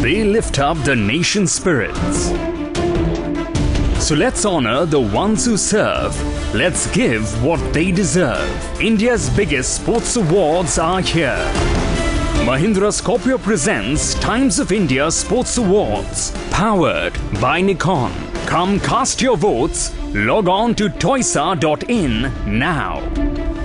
They lift up the nation's spirits. So let's honor the ones who serve. Let's give what they deserve. India's biggest sports awards are here. Mahindra Scorpio presents Times of India Sports Awards. Powered by Nikon. Come cast your votes. Log on to TOISA.in now.